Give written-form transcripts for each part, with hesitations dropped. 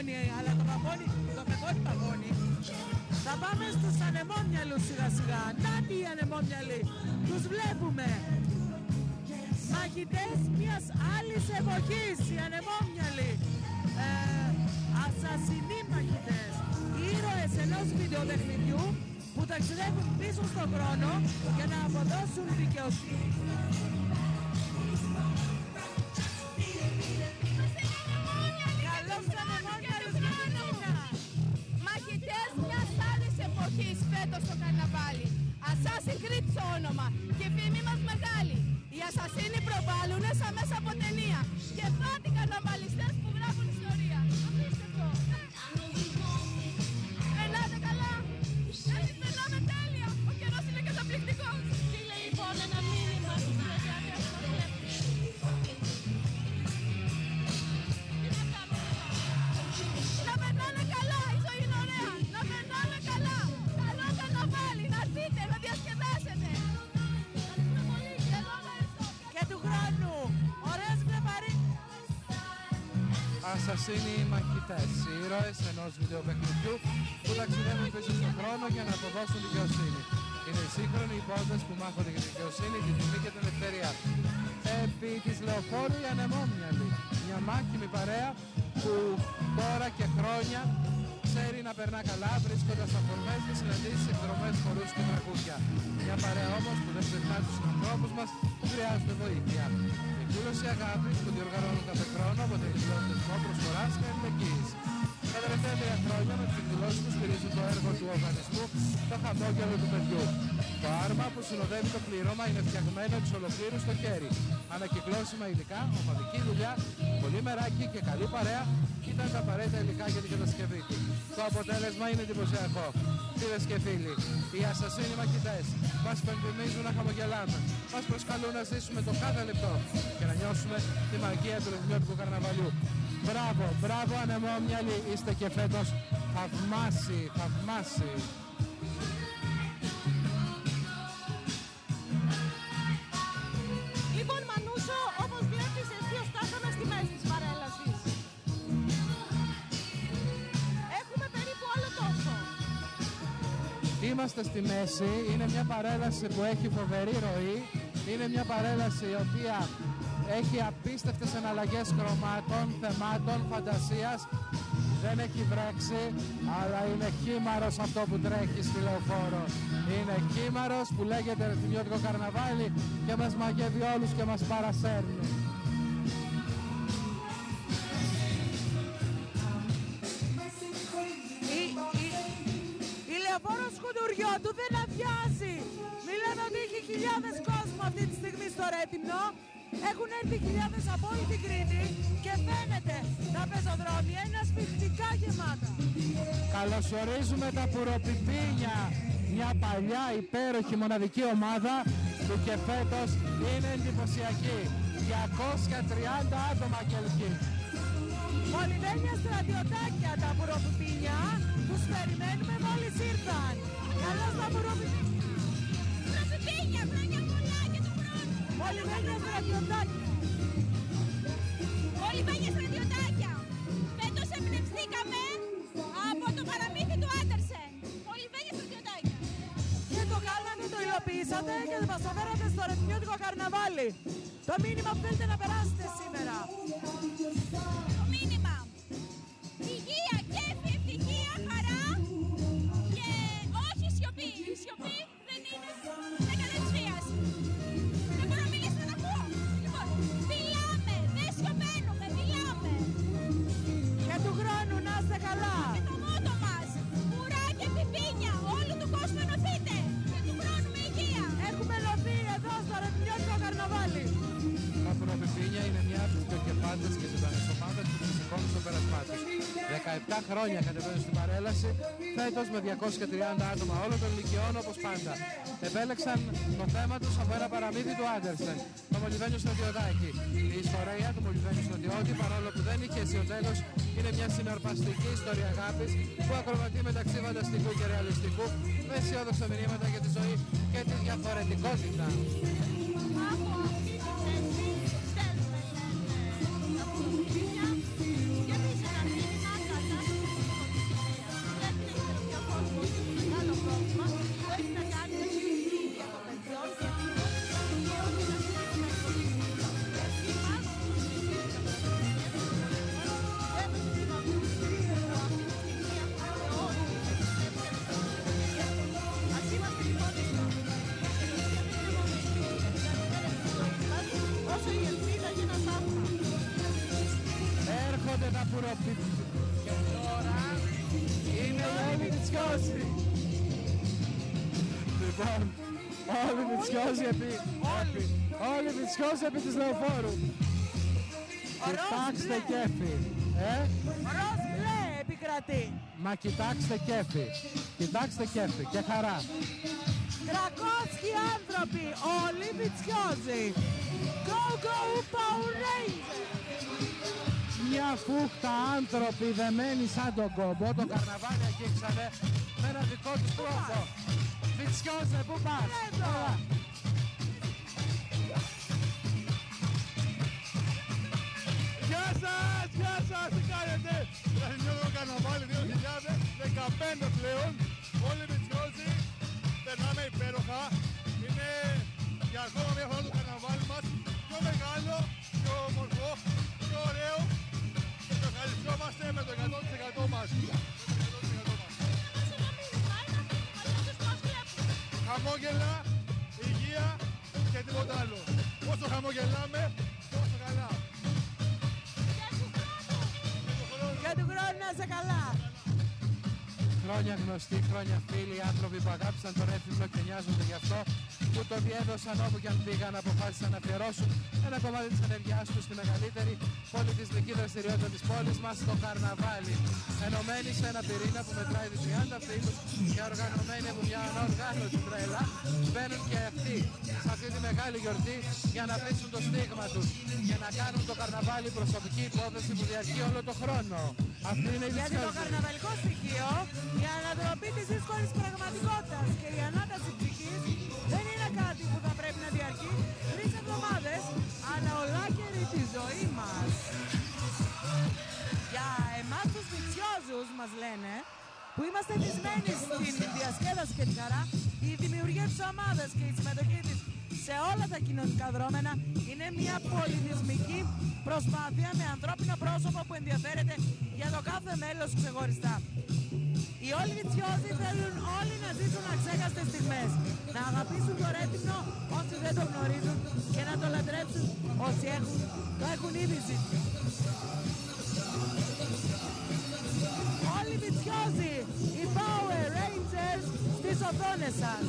παγώνει, αλλά το παγώνει παγώνει. Θα πάμε στους ανεμόμυαλους σιγά σιγά. Νάτι οι ανεμόμυαλοι, τους βλέπουμε. Μαχητές μιας άλλης εποχής, οι ανεμόμυαλοι. Ασασινοί μαχητές, ήρωες ενός βιντεοπαιχνιδιού που ταξιδεύουν πίσω στον χρόνο για να αποδώσουν δικαιοσύνη. Καλώς ανεμόμυαλους Μίνα. Μαχητές μιας άλλης εποχής φέτος στο καρναβάλι. Assassin's Creed στο όνομα και φήμη μας μεγάλη. Οι ασασίνοι προβάλλουνε σαν μέσα από ταινία και φάτι καρναβαλιστές που γράφουν ιστορία. Απίστευτο. Περνάτε καλά. Εμείς περνάμε τέλεια. Ο καιρός είναι καταπληκτικός. Στείλε λοιπόν ένα μήνυμα στους τηλεθεατές που μας βλέπουν. Να περνάνε καλά, η ζωή είναι ωραία. Να περνάνε καλά. Καλό καρναβάλι, να έρθετε, να διασκεδάσετε. Και του χρόνου, ωραίες βλεπαρί. Ασασίνοι μαχητές, οι ήρωες ενός βιντεοπαιχνιδιού που ταξιδεύουν πίσω στον χρόνο για να αποδώσουν δικαιοσύνη. Είναι οι σύγχρονοι υπότες που μάχονται για τη δικαιοσύνη, τη τιμή και την ελευθερία. Επί της λεωφόρου οι ανεμόμυαλοι, μια μάχημη παρέα που τώρα και χρόνια ξέρει να περνά καλά βρίσκοντας αφορμές και συναντήσεις, εκδρομές, χορούς και τραγούδια. Μια παρέα όμως που δεν ξεχνά τους ανθρώπους μας που χρειάζονται βοήθεια. Η εκδήλωση αγάπης που διοργανώνουν κάθε χρόνο αποτελεί θεσμό προσφοράς και αλληλεγγύης. Τα τελευταία 3 χρόνια με τις εκδηλώσεις που στηρίζουν το έργο του οργανισμού το χαμόγελο του παιδιού. Το άρμα που συνοδεύει το πλήρωμα είναι φτιαγμένο εξ ολοκλήρου στο χέρι. Ανακυκλώσιμα υλικά, ομαδική δουλειά, πολύ μεράκι και καλή παρέα ήταν τα απαραίτητα υλικά για την κατασκευή του. Το αποτέλεσμα είναι εντυπωσιακό. Φίλες και φίλοι, οι ασασίνοι μαχητές μας υπενθυμίζουν να χαμογελάμε. Μας προσκαλούν να ζήσουμε το κάθε λεπτό και να νιώσουμε τη μαγεία του Λευκιώτικου καρναβαλιού. Μπράβο, μπράβο ανεμόμυαλοι, είστε και φέτος θαυμάσιοι, θαυμάσιοι. Λοιπόν Μανούσο, όπως βλέπεις εσύ φτάσαμε στη μέση της παρέλασης. Έχουμε περίπου άλλο τόσο. Είμαστε στη μέση, είναι μια παρέλαση που έχει φοβερή ροή, είναι μια παρέλαση η οποία έχει απίστευτες εναλλαγές χρωμάτων, θεμάτων, φαντασίας. Δεν έχει βρέξει, αλλά είναι χήμαρος αυτό που τρέχει στη λεωφόρο. Είναι χήμαρος που λέγεται Λευκιώτικο καρναβάλι και μας μαγεύει όλους και μας παρασέρνει. Η λεωφόρος Κουντουριώτου δεν αδειάζει. Μιλάνε ότι έχει χιλιάδες κόσμο αυτή τη στιγμή στο Ρέτυμνο. Έχουν έρθει χιλιάδες από όλη την Κρήτη και φαίνεται τα πεζοδρόμια είναι ασφυκτικά γεμάτα. Καλωσορίζουμε τα Πουροπιπίνια, μια παλιά υπέροχη μοναδική ομάδα που και φέτος είναι εντυπωσιακή. 230 άτομα και ελκύ. Μολυβένια στρατιωτάκια τα Πουροπιπίνια, τους περιμένουμε μόλις ήρθαν. Καλώς τα Πουροπιπίνια. Πουροπιπίνια, χρόνια πολλά και του χρόνου. Μολυβένια στρατιωτάκια. Μολυβένια στρατιωτάκια. Φέτος εμπνευστήκαμε από το παραμύθι του Άντερσεν. Μολυβένια στρατιωτάκια. Και το κάνατε, το υλοποιήσατε και μας το φέρατε στο Λευκιώτικο καρναβάλι. Το μήνυμα που θέλετε να περάσετε σήμερα. Το μήνυμα. Υγεία, κέφι, ευτυχία, χαρά και όχι σιωπή. Η σιωπή δεν είναι κατά της βίας. Δεν μπορώ να μιλήσω, δεν ακούω. Λοιπόν, μιλάμε, δεν σιωπαίνουμε, μιλάμε. Και του χρόνου να είστε καλά. Και το μότο μας, ουρά και πιπίνια, όλου του κόσμου ενωθείτε. Και του χρόνου με υγεία. Έχουμε ενωθεί εδώ στο Λευκιώτικο καρναβάλι. Τα Πουροπιπίνια είναι μια από τις κεφάντες και ζωντανές ομάδες που τους σηκώνουν στο πέρασμά τους. 17 χρόνια κατεβαίνουν στην παρέλαση, φέτος με 230 άτομα όλων των ηλικιών όπως πάντα. Επέλεξαν το θέμα τους από ένα παραμύθι του Άντερσεν, το Μολυβένιο στρατιωτάκι. Η ιστορία του Μολυβένιου στρατιώτη, παρόλο που δεν είχε αισιό τέλος, είναι μια συναρπαστική ιστορία αγάπης που ακροβατεί μεταξύ φανταστικού και ρεαλιστικού με αισιόδοξα μηνύματα για τη ζωή και τη διαφορετικότητα. Από αυτή τη θέση στέλνουμε τα Πουροπιπίνια και εμείς ένα μήνυμα κατά Βιτσιόζοι. Λοιπόν, όλοι Βιτσιόζοι επί της Λεωφόρου. Κοιτάξτε κέφι. Ροζ μπλε επικρατεί. Μα κοιτάξτε κέφι. Κοιτάξτε κέφι και χαρά. 300 άνθρωποι, όλοι Βιτσιόζοι. Go, go, Power Rangers! Μια φούχτα άνθρωποι δεμένοι σαν τον κόμπο. Το καρναβάλι αγγίξανε με ένα δικό τους τρόπο. Βιτσιόζε, πού πας? Εδώ. Γεια σας, τι κάνετε? Λαχινιώτικο καρναβάλι 2015 πλέον. Όλοι Βιτσιόζοι, περνάμε υπέροχα. Είναι για ακόμα μια φορά το καρναβάλι μας πιο μεγάλο, πιο όμορφο, πιο ωραίο. Και το ευχαριστούμε με το 100% μας. Χαμόγελα, υγεία και τίποτα άλλο. Όσο χαμογελάμε, τόσο καλά. Για του χρόνου να είσαι καλά. Χρόνια γνωστοί, χρόνια φίλοι, άνθρωποι που αγάπησαν τον Έφηβο και νοιάζονται γι' αυτό, που το διέδωσαν όπου κι αν πήγαν, αποφάσισαν να αφιερώσουν ένα κομμάτι της ενεργειάς τους στη μεγαλύτερη πολιτισμική δραστηριότητα της πόλης μας, το καρναβάλι. Ενωμένοι σε ένα πυρήνα που μετράει τις 30 φίλους και οργανωμένοι από μια ανοργάνωτη τρέλα, μπαίνουν και αυτοί σε αυτή τη μεγάλη γιορτή για να αφήσουν το στίγμα τους και να κάνουν το καρναβάλι προσωπική υπόθεση που διαρκεί όλο το χρόνο. Αυτή είναι η Γιατί το καρναβαλικό στοιχείο, η ανατροπή της δύσκολης πραγματικότητας και η ανάταση ψυχής δεν είναι κάτι που θα πρέπει να διαρκεί 3 εβδομάδες, αλλά ολάκερη τη ζωή μας. Για εμάς τους Βιτσιόζους μας λένε, που είμαστε θυσμένοι στην διασκέδαση και τη χαρά, η δημιουργία της ομάδας και η συμμετοχή της σε όλα τα κοινωνικά δρόμενα είναι μια πολιτισμική προσπάθεια με ανθρώπινο πρόσωπο που ενδιαφέρεται για το κάθε μέλος ξεχωριστά. Οι όλοι Βιτσιόζοι θέλουν όλοι να ζήσουν αξέχαστες στιγμές, να αγαπήσουν το Ρέθυμνο όσοι δεν το γνωρίζουν και να το λατρέψουν όσοι το έχουν ήδη ζήσει. Όλοι Βιτσιόζοι, οι Power Rangers στις οθόνες σας.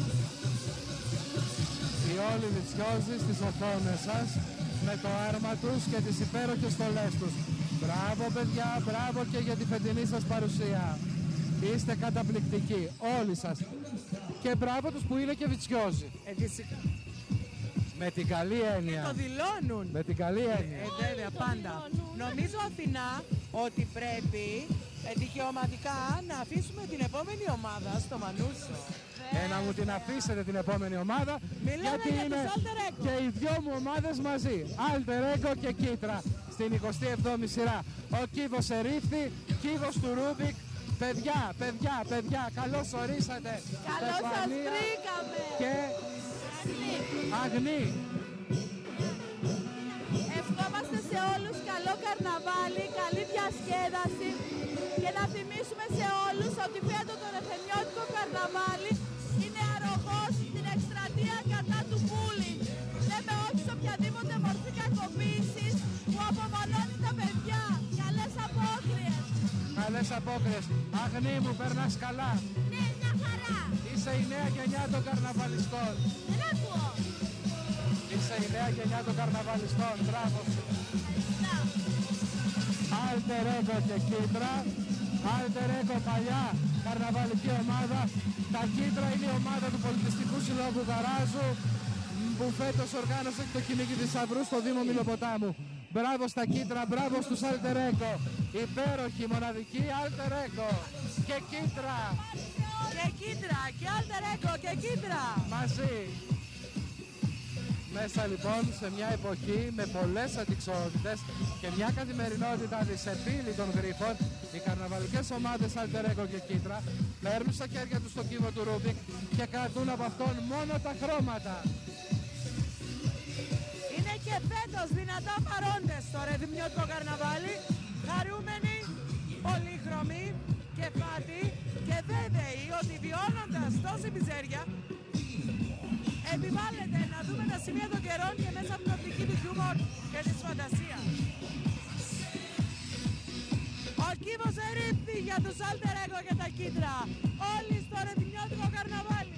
Οι όλοι Βιτσιόζοι στις οθόνες σας με το άρμα τους και τις υπέροχες στολές τους. Μπράβο παιδιά, μπράβο και για τη φετινή σας παρουσία. Είστε καταπληκτικοί, όλοι σας. Και μπράβο τους που είναι και Βιτσιόζοι. Φυσικά. Με την καλή έννοια. Το δηλώνουν. Με την καλή έννοια. Βέβαια, πάντα. Νομίζω, Αθηνά, ότι πρέπει δικαιωματικά να αφήσουμε την επόμενη ομάδα στο Μανούσο. Να μου την αφήσετε την επόμενη ομάδα. Μιλάμε γιατί για είναι τους Alter Ego. και οι δυο μου ομάδες μαζί. Alter Ego και Κίτρα στην 27η σειρά. Ο Κίβος ερήφθη, Κίβος του Ρούμπικ. Παιδιά, καλώς ορίσατε. Καλώς σας Στεφανία βρήκαμε. και Αγνή. Ευχόμαστε σε όλους καλό καρναβάλι, καλή διασκέδαση και να θυμίσουμε σε όλους ότι φέτος το Ρεθεμιώτικο καρναβάλι είναι αρρωγός στην εκστρατεία κατά του bullying. Λέμε όχι σε οποιαδήποτε μορφή κακοποίησης που απομονώνει τα παιδιά. Καλές απόκριες. Καλές απόκριες. Αγνή μου, περνάς καλά. Ναι, μια χαρά. Είσαι η νέα γενιά των καρναβαλιστών. Δεν ακούω. Είσαι η νέα γενιά των καρναβαλιστών. Μπράβο σου. Alter Ego και Κίτρα. Alter Ego παλιά καρναβαλική ομάδα. Τα Κίτρα είναι η ομάδα του Πολιτιστικού Συλλόγου Γαράζου που φέτος οργάνωσε το κυνήγι θησαυρού στο Δήμο Μιλοποτάμου. Μπράβο στα Κίτρα, μπράβο στους Alter Ego. Υπέροχη, μοναδική Alter Ego και Κίτρα. Και Κίτρα, και Alter Ego, και Κίτρα. Μαζί. Μέσα λοιπόν σε μια εποχή με πολλές αντιξότητες και μια καθημερινότητα δυσεπίλητων γρίφων, οι καρναβαλικές ομάδες Alter Ego και Κίτρα παίρνουν στα χέρια τους το κύβο του Ρούμπικ και κρατούν από αυτόν μόνο τα χρώματα. Είναι και φέτος δυνατά παρόντες στο Ρεθυμνιώτικο καρναβάλι, χαρούμενοι, πολύχρωμοι και φάτοι και βέβαιοι ότι βιώνοντας τόση μιζέρια επιβάλλεται να δούμε τα σημεία των καιρών και μέσα από την οπτική του χιούμορ και της φαντασίας. Ο κύβος ερήφθη για τους Alter Ego και τα κίτρα. Όλοι στο ρετιμιώτικο καρναβάλι.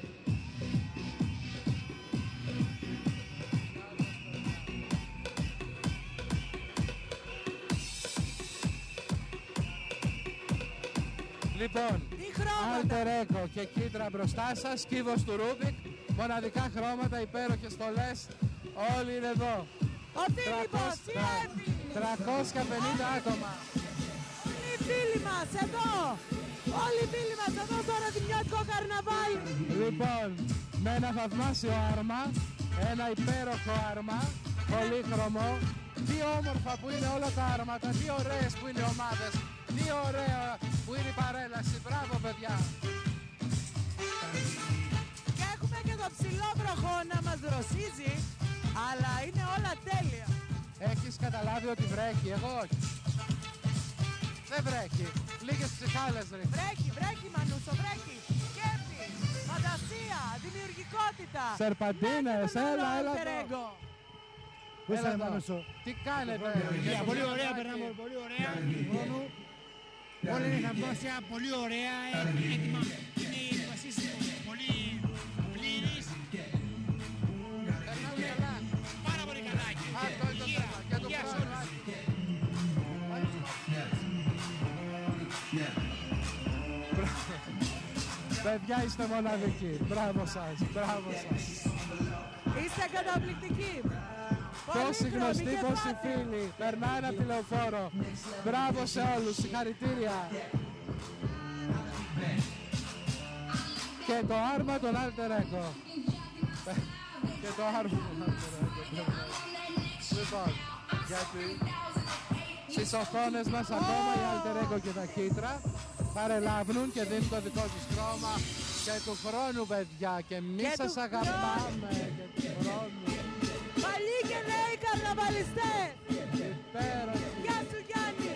Λοιπόν, Τι χρώματα. Alter Ego και κίτρα μπροστά σας, κύβος του Ρούμπικ, μοναδικά χρώματα, υπέροχες στολές, όλοι είναι εδώ. Ο Φίλιππος, η Εύη. 350 άτομα. Όλοι οι φίλοι μας εδώ. Όλοι οι φίλοι μας εδώ στο ρετιμιώτικο καρναβάλι. Λοιπόν, με ένα θαυμάσιο άρμα, ένα υπέροχο άρμα, πολύχρωμο, τι όμορφα που είναι όλα τα άρματα, τι ωραίες που είναι οι ομάδες, τι ωραία που είναι η παρέλαση. Μπράβο παιδιά. Και έχουμε και το ψηλό βροχό να μας δροσίζει, αλλά είναι όλα τέλεια. Έχεις καταλάβει ότι βρέχει, εγώ όχι. Δεν βρέχει, λίγες ψυχάλες ρίχνει. Βρέχει, βρέχει Μανούσο, βρέχει. Κέφι, φαντασία, δημιουργικότητα. Σερπαντίνες, Λέτε τον έλα, άλλο έλα Alter εδώ. Ego. Πώς Έλα θα εδώ. Μανούσο? Τι κάνετε? Πολύ ωραία, περνάμε πολύ ωραία. Μόνο. Όλα είναι θαυμάσια, πολύ ωραία, έτοιμα. Είναι η βασίση πολύ πλήρης. Περνάμε καλά. Πάρα πολύ καλά. Αυτό είναι το θέμα. Και το Υγεία σε χρόνο. όλους. Παιδιά είστε μοναδικοί. Μπράβο σας, μπράβο σας. Είστε καταπληκτικοί. Τόσοι Πολύχρωμοι γνωστοί, και τόσοι πάτε. φίλοι. Περνάνε από τη λεωφόρο. Μπράβο σε όλους, συγχαρητήρια. Και το άρμα των Alter Ego. Και το άρμα των Alter Ego. Λοιπόν, γιατί στις οθόνες μας ακόμα οι Alter Ego και τα κίτρα παρελάβουν και δίνουν το δικό τους χρώμα και του χρόνου παιδιά και εμείς Και σας του αγαπάμε και του χρόνου. Παλιοί και νέοι καρναβαλιστές. Υπέροχοι. Γεια σου Γιάννη.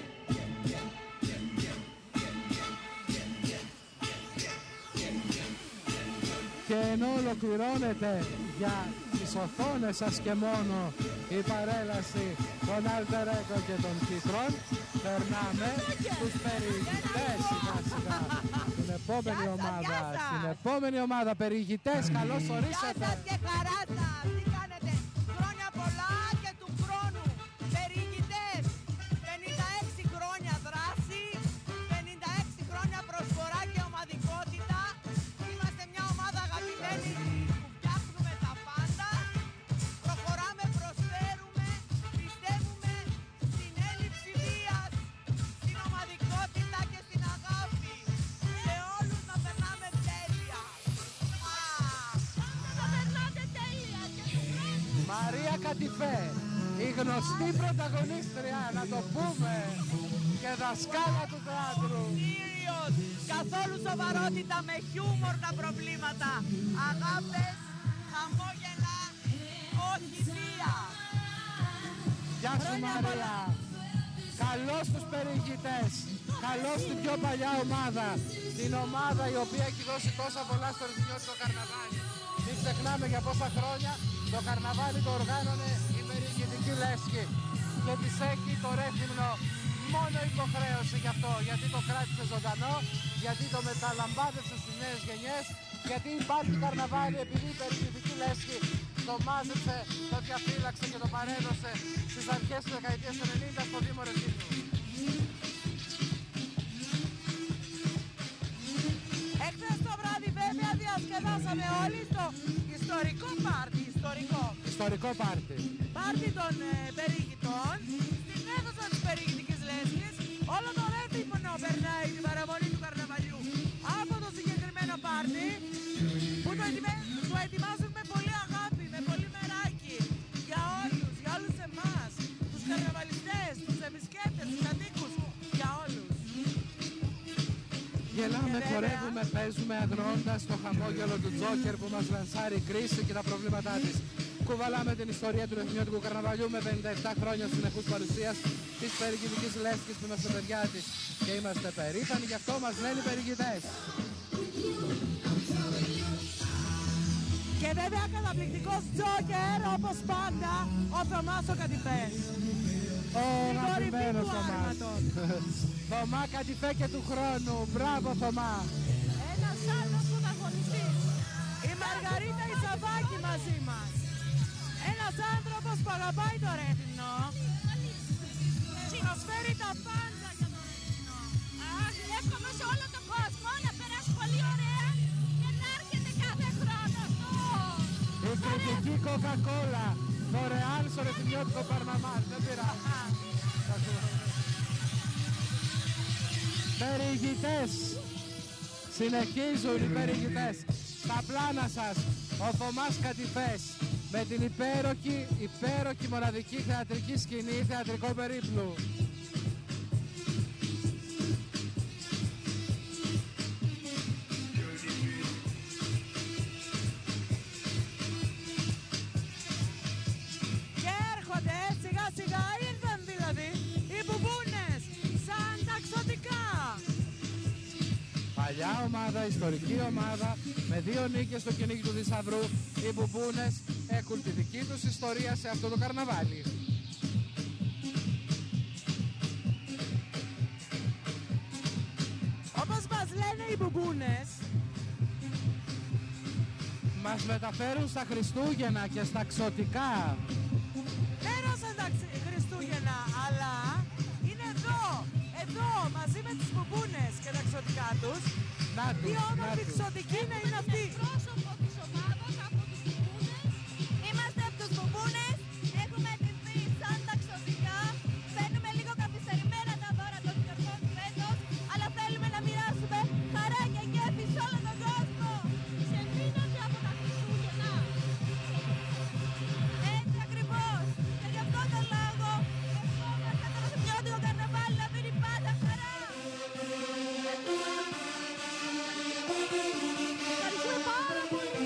Και ενώ ολοκληρώνεται για τις οθόνες σας και μόνο η παρέλαση των Alter Ego και των κίτρων, περνάμε στους περιηγητές σιγά σιγά. Στην επόμενη Γεια σας, ομάδα, γεια σας. στην επόμενη ομάδα, περιηγητές, καλώς Γεια ορίσατε. σας και χαρά σας. Τι κάνετε? Χρόνια πολλά και του χρόνου. Περιηγητές. 56 χρόνια δράση, 56 χρόνια προσφορά και ομαδικότητα. Είμαστε μια ομάδα αγαπημένη που φτιάχνουμε τα πάντα. Προχωράμε, προσφέρουμε, πιστεύουμε στην έλλειψη βίας, στην ομαδικότητα και στην αγάπη. Σε όλους να περνάμε τέλεια. Θα περνάτε τέλεια και του χρόνου. Μαρία Κατιφέ, η γνωστή πρωταγωνίστρια, να το πούμε, και δασκάλα του θεάτρου. Κύριος, καθόλου σοβαρότητα, με χιούμορ τα προβλήματα. Αγάπες, χαμόγελα, όχι βία. Γεια σου Χρόνια Μαρία. Καλώς τους περιηγητές. Καλώς την πιο παλιά ομάδα. Την ομάδα η οποία έχει δώσει τόσα πολλά στο ρυθμιώτικο καρναβάλι. Μην ξεχνάμε για πόσα χρόνια το καρναβάλι το οργάνωνε η περιηγητική λέσχη. Και της έχει το Ρέθυμνο μόνο υποχρέωση γι' αυτό. Γιατί το κράτησε ζωντανό, γιατί το μεταλαμπάδευσε στις νέες γενιές, γιατί υπάρχει καρναβάλι επειδή η περιηγητική λέσχη το μάζεψε, το διαφύλαξε και το παρέδωσε στις αρχές της δεκαετίας του 90 στο Δήμο Ρεθύμνου. Εχθές το βράδυ βέβαια διασκεδάσαμε όλοι στο ιστορικό πάρτι. Ιστορικό πάρτι. Πάρτι των περιηγητών, στην αίθουσα της περιηγητικής λέσχης. Όλο το Ρέθυμνο περνάει την παραμονή του καρναβαλιού από το συγκεκριμένο πάρτι που το ετοιμάζουν με πολύ αγάπη, με πολύ μεράκι για όλους εμάς, τους καρναβαλιστές, τους επισκέπτες, τους κατοίκους, για όλους. Γελάμε, βέβαια- χορεύουμε, παίζουμε αγνοώντας το χαμόγελο του Τζόκερ που μας λανσάρει η κρίση και τα προβλήματά της. Κουβαλάμε την ιστορία του ρεθμιώτικου καρναβαλιού με 57 χρόνια συνεχούς παρουσίας της περιηγητικής λέσχης που είμαστε παιδιά της. Και είμαστε περήφανοι, γι' αυτό μας λένε οι περιηγητές. Και βέβαια καταπληκτικός Τζόκερ, όπως πάντα, ο Θωμάς ο Κατιφές. Ο Την κορυφή αγαπημένος του ο μας. άρματος. Θωμά Κατηφέ και του χρόνου. Μπράβο Θωμά. Ένας άλλος πρωταγωνιστής. Η Μαργαρίτα Ισαβάκη μαζί μας. Ένας άνθρωπος που αγαπάει το Ρέθυμνο. Προσφέρει τα πάντα για το Ρέθυμνο. Αχ, εύχομαι σε όλο τον κόσμο να περάσει πολύ ωραία και να έρχεται κάθε χρόνο. Η κριτική Coca-Cola. Δωρεάν στο ρεθυμνιώτικο Παρναμάς. Δεν πειράζει. Περιηγητές. Συνεχίζουν οι περιηγητές. Στα πλάνα σας ο Θωμάς Κατηφές με την υπέροχη μοναδική θεατρική σκηνή, θεατρικό περίπλου. Και έρχονται σιγά σιγά, ήρθαν δηλαδή οι μπουμπούνες σαν ταξωτικά. Παλιά ομάδα, ιστορική ομάδα, με 2 νίκες στο κυνήγι του Θησαυρού, οι μπουμπούνες έχουν τη δική τους ιστορία σε αυτό το καρναβάλι. Όπως μας λένε οι μπουμπούνες, Μας μεταφέρουν στα Χριστούγεννα και στα ξωτικά. πέρασαν τα Χριστούγεννα, αλλά είναι εδώ μαζί με τις μπουμπούνες και τα ξωτικά τους. Να τους, Τι να όμορφη τους. ξωτική να είναι αυτή. Πρόσωπο της ομάδας από τους μπουμπούνες. Είμαστε από τους μπουμπούνες. Έχουμε ντυθεί σαν ταξωτικά. Φέρνουμε λίγο καθυστερημένα τα δώρα των γιορτών φέτος, αλλά θέλουμε να μοιράσουμε χαρά και κέφι σε όλο τον κόσμο. Ξεμείνονται από τα Χριστούγεννα. Έτσι ακριβώς. Και γι' αυτόν τον λόγο ευχόμαστε το ρεθυμνιώτικο καρναβάλι να δίνει πάντα χαρά. Ευχαριστούμε πάρα πολύ.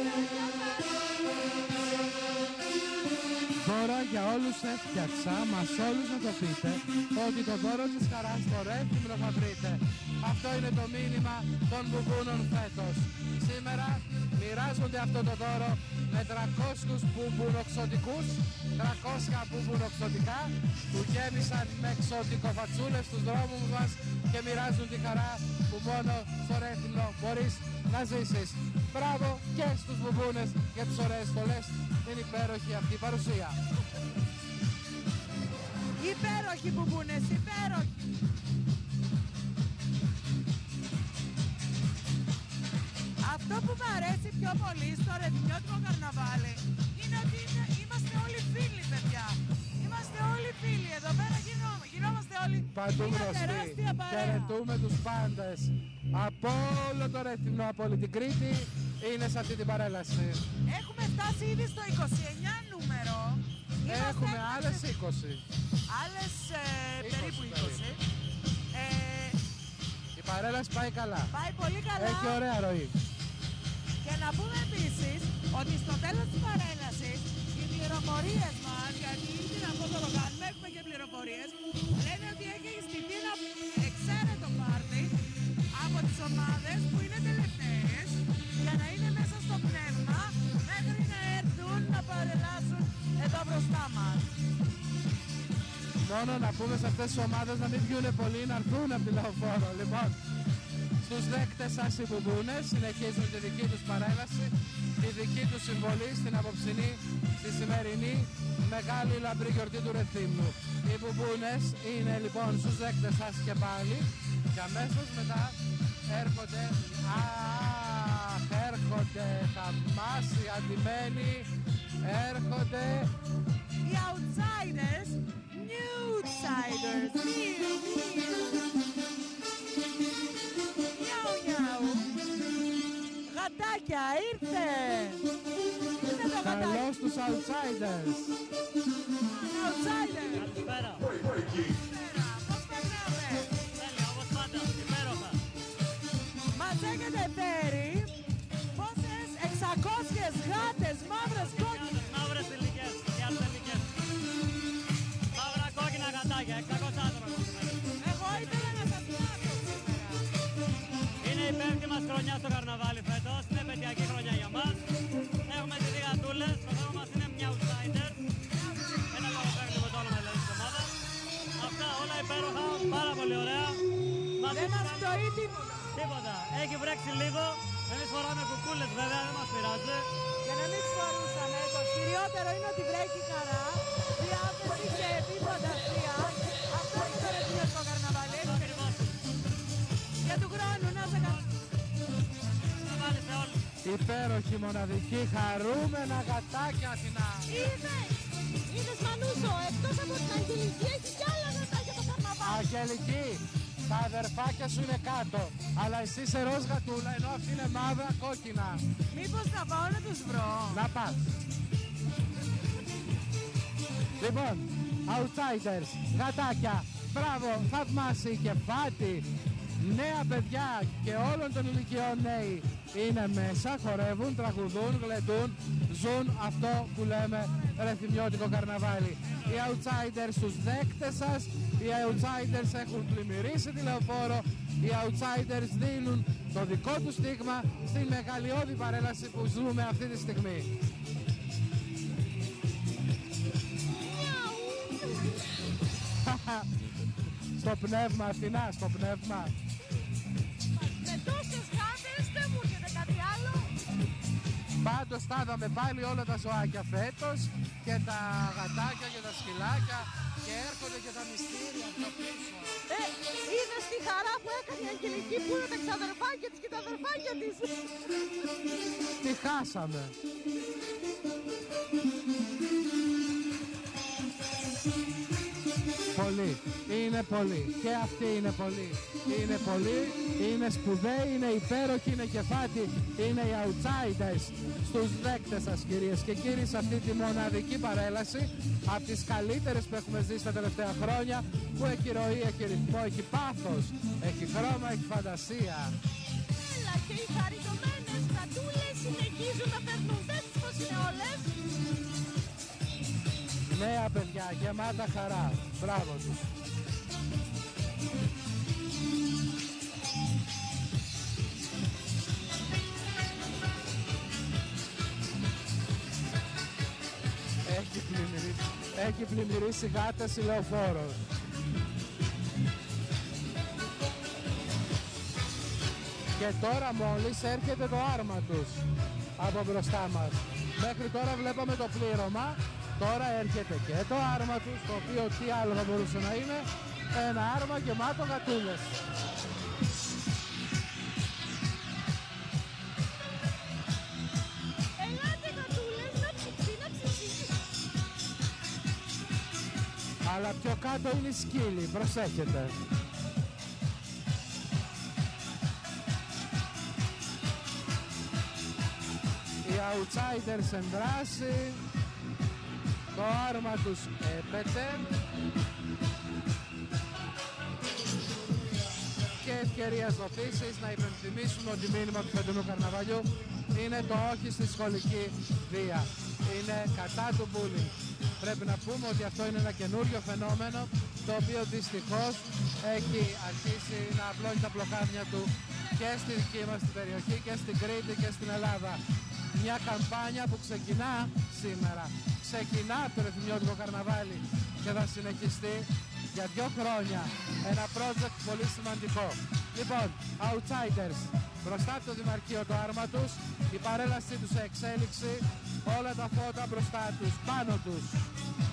Δώρα για όλους έφτιαξα, μας όλους να το πείτε, ότι το δώρο της χαράς στο Ρέθυμνο θα βρείτε. Αυτό είναι το μήνυμα των μπουμπούνων φέτος. Σήμερα μοιράζονται αυτό το δώρο με 300 μπουμπουνοξωτικούς, 300 μπουμπουνοξωτικά που γέμισαν με ξωτικοφατσούλες στους δρόμους μας και μοιράζουν τη χαρά που μόνο στο Ρέθυμνο μπορείς να ζήσεις. Μπράβο και στους μπουμπούνες για τις ωραίες στολές, την υπέροχη αυτή παρουσία. Υπέροχοι μπουμπούνες, υπέροχοι. Αυτό που μου αρέσει πιο πολύ στο ρεθυμνιώτικο καρναβάλι είναι ότι είμαστε όλοι φίλοι, παιδιά. Είμαστε όλοι φίλοι. Εδώ πέρα γινόμαστε όλοι Παντού μια γνωστοί. τεράστια παρέα. Χαιρετούμε τους πάντες. Από όλο το Ρέθυμνο, από όλη την Κρήτη, είναι σε αυτή την παρέλαση. Έχουμε φτάσει ήδη στο 29 νούμερο. Έχουμε άλλες 20. Άλλες 20 περίπου 20. Η παρέλαση πάει καλά. Πάει πολύ καλά. Έχει ωραία ροή. Και να πούμε επίσης ότι στο τέλος της παρέλασης οι πληροφορίες μας, γιατί ήδη αυτό το κάνουμε, έχουμε και πληροφορίες, λένε ότι έχει στηθεί ένα εξαίρετο πάρτι από τις ομάδες που είναι τελευταίες για να είναι μέσα στο πνεύμα μέχρι να έρθουν να παρελάσουν εδώ μπροστά μας. Μόνο να πούμε σε αυτές τις ομάδες να μην βγουνε πολλοί, να έρθουν από τη Λεωφόρο. Λοιπόν, στους δέκτες σας οι μπουμπούνες συνεχίζουν τη δική τους παρέλαση, τη δική τους συμβολή στην απόψινή, στη σημερινή μεγάλη λαμπρή γιορτή του Ρεθύμνου. Οι μπουμπούνες είναι λοιπόν στους δέκτες σας και πάλι και αμέσως μετά έρχονται, θαυμάσιοι αντιμένοι, έρχονται Οι outsiders, newsiders, Νιάου νιάου. Γατάκια, ήρθε! Ήρθε το γατάκι. καλώς τους outsiders. Outsider. Καλησπέρα. Καλησπέρα. Πώς περνάμε? Τέλεια, όπως πάντα. Υπέροχα. Μας έχετε φέρει πόσες 600 γάτες μαύρες κόκκινες. Μαύρες ηλικές και αρτελικές. Μαύρα κόκκινα γατάκια, 600 άτομα. Εγώ ήθελα να σας μάθω σήμερα. Είναι η 5η μας χρονιά στο καρναβάλι φέτος. Είναι επαιτειακή χρονιά για μας. Έχουμε τις γατούλες. Το θέμα μας είναι μια outsider. Ένα λογοπαίγνιο με το όνομα δηλαδή της ομάδας. Αυτά όλα υπέροχα, πάρα πολύ ωραία. μαζί Δεν μας μας πτωεί τίποτα. τίποτα. Έχει βρέξει λίγο. Εμείς φοράμε κουκούλες βέβαια, δεν μας πειράζει. Και να μην τις φορούσαμε. Το κυριότερο είναι ότι βρέχει χαρά, διάθεση και επιφαντασία. Αυτό είναι το ρεθιμιωτικό καρναβάλι. Ακριβώς. Για του χρόνου να σε καλά. Να βάλει σε όλους. Υπέροχη, μοναδική, χαρούμενα γατάκια, Αθηνά. Είδες Μανούσο, εκτός από την Αγγελική έχει κι άλλα γατάκια το καρναβάλι. Αγγελική, τα αδερφάκια σου είναι κάτω. Αλλά εσύ είσαι ροζ γατούλα, ενώ αυτή είναι μαύρα κόκκινα. Μήπως να πάω να τους βρω. Να πας. Λοιπόν, outsiders, γατάκια, μπράβο, θαυμάσι και φάτι. Νέα παιδιά και όλων των ηλικιών νέοι είναι μέσα, χορεύουν, τραγουδούν, γλεντούν, ζουν αυτό που λέμε ρεθιμιώτικο καρναβάλι. Οι outsiders στους δέκτες σας, οι outsiders έχουν πλημμυρίσει τη Λεωφόρο, οι outsiders δίνουν το δικό του στίγμα στην μεγαλειώδη παρέλαση που ζούμε αυτή τη στιγμή. Στο πνεύμα, Αθηνά, στο πνεύμα. Με τόσες γάτες δεν μου έρχεται κάτι άλλο. Πάντως θα είδαμε πάλι όλα τα ζωάκια φέτος και τα γατάκια και τα σκυλάκια και έρχονται και τα μυστήρια από πίσω. Είδες τη χαρά που έκανε η Αγγελική που είναι τα ξαδερφάκια της και τα αδερφάκια της. Τι χάσαμε. Πολύ, είναι πολύ και αυτοί είναι πολύ. Είναι πολύ, είναι σπουδαίοι, είναι υπέροχοι, είναι κεφάτι, είναι οι outsiders στους δέκτες σας, κυρίες και κύριοι, σε αυτή τη μοναδική παρέλαση από τις καλύτερες που έχουμε ζήσει τα τελευταία χρόνια, που έχει ροή, έχει ρυθμό, έχει πάθος, έχει χρώμα, έχει φαντασία. Έλα και οι χαριτωμένες γατούλες συνεχίζουν να περνούν. Δεν τις πως είναι όλες. Νέα παιδιά, γεμάτα χαρά. Μπράβο τους. Έχει πλημμυρίσει γάτες η Λεωφόρος. Και τώρα μόλις έρχεται το άρμα τους από μπροστά μας. Μέχρι τώρα βλέπαμε το πλήρωμα. Τώρα έρχεται και το άρμα τους, το οποίο τι άλλο θα μπορούσε να είναι, ένα άρμα γεμάτο γατούλες. Ελάτε γατούλες να ψηφί, να ψηφί. Αλλά πιο κάτω είναι οι σκύλοι, προσέχετε. Οι outsiders εν δράση. Το άρμα τους έπεται και ευκαιρία επίσης να υπενθυμίσουν ότι μήνυμα του φετινού καρναβαλιού είναι το όχι στη σχολική βία. Είναι κατά του bullying. Πρέπει να πούμε ότι αυτό είναι ένα καινούριο φαινόμενο, το οποίο δυστυχώς έχει αρχίσει να απλώνει τα πλοκάμια του και στη δική μας την περιοχή και στην Κρήτη και στην Ελλάδα. Μια καμπάνια που ξεκινά σήμερα. Ξεκινά το ρεθιμιώτικο καρναβάλι και θα συνεχιστεί για 2 χρόνια. Ένα project πολύ σημαντικό. Λοιπόν, outsiders, μπροστά από το Δημαρχείο το άρμα τους, η παρέλασή τους σε εξέλιξη, όλα τα φώτα μπροστά τους, πάνω τους.